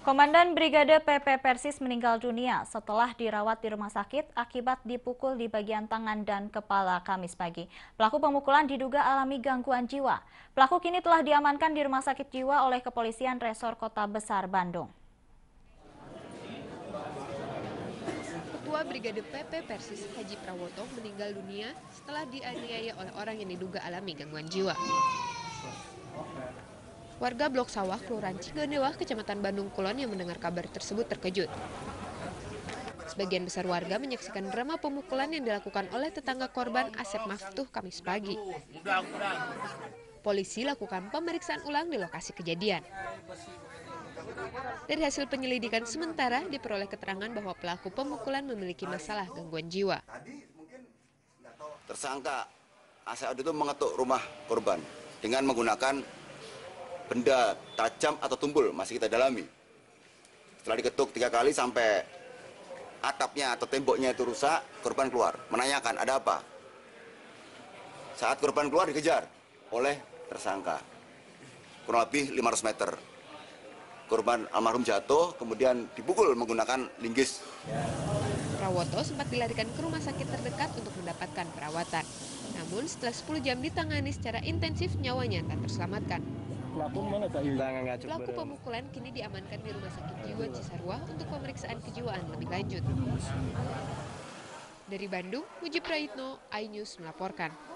Komandan Brigade PP Persis meninggal dunia setelah dirawat di rumah sakit akibat dipukul di bagian tangan dan kepala Kamis pagi. Pelaku pemukulan diduga alami gangguan jiwa. Pelaku kini telah diamankan di Rumah Sakit Jiwa oleh Kepolisian Resor Kota Besar Bandung. Ketua Brigade PP Persis Haji Prawoto meninggal dunia setelah dianiaya oleh orang yang diduga alami gangguan jiwa. Warga Blok Sawah, Kelurahan Cigondewa, Kecamatan Bandung Kulon yang mendengar kabar tersebut terkejut. Sebagian besar warga menyaksikan drama pemukulan yang dilakukan oleh tetangga korban Asep Maftuh Kamis pagi. Polisi lakukan pemeriksaan ulang di lokasi kejadian. Dari hasil penyelidikan sementara diperoleh keterangan bahwa pelaku pemukulan memiliki masalah gangguan jiwa. Tersangka Asep itu mengetuk rumah korban dengan menggunakan benda tajam atau tumpul, masih kita dalami. Setelah diketuk 3 kali sampai atapnya atau temboknya itu rusak, korban keluar, menanyakan ada apa. Saat korban keluar dikejar oleh tersangka, kurang lebih 500 meter. Korban almarhum jatuh, kemudian dipukul menggunakan linggis. Prawoto sempat dilarikan ke rumah sakit terdekat untuk mendapatkan perawatan. Namun setelah 10 jam ditangani secara intensif, nyawanya tak terselamatkan. Pelaku pemukulan kini diamankan di Rumah Sakit Jiwa Cisarua untuk pemeriksaan kejiwaan lebih lanjut. Dari Bandung, Mujib Praitno, iNews melaporkan.